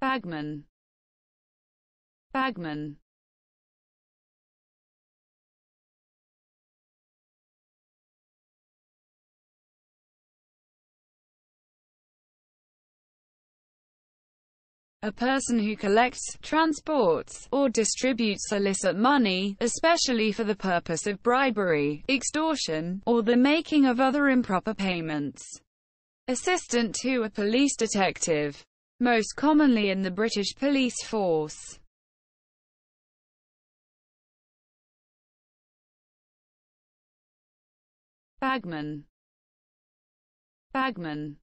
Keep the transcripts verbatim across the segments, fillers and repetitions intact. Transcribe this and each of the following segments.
Bagman, Bagman. A person who collects, transports, or distributes illicit money, especially for the purpose of bribery, extortion, or the making of other improper payments. Assistant to a police detective. Most commonly in the British police force. Bagman, Bagman.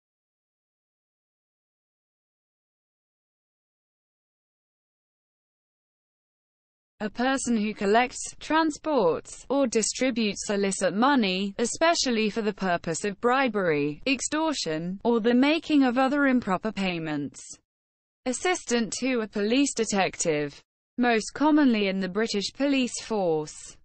A person who collects, transports, or distributes illicit money, especially for the purpose of bribery, extortion, or the making of other improper payments. Assistant to a police detective. Most commonly in the British police force.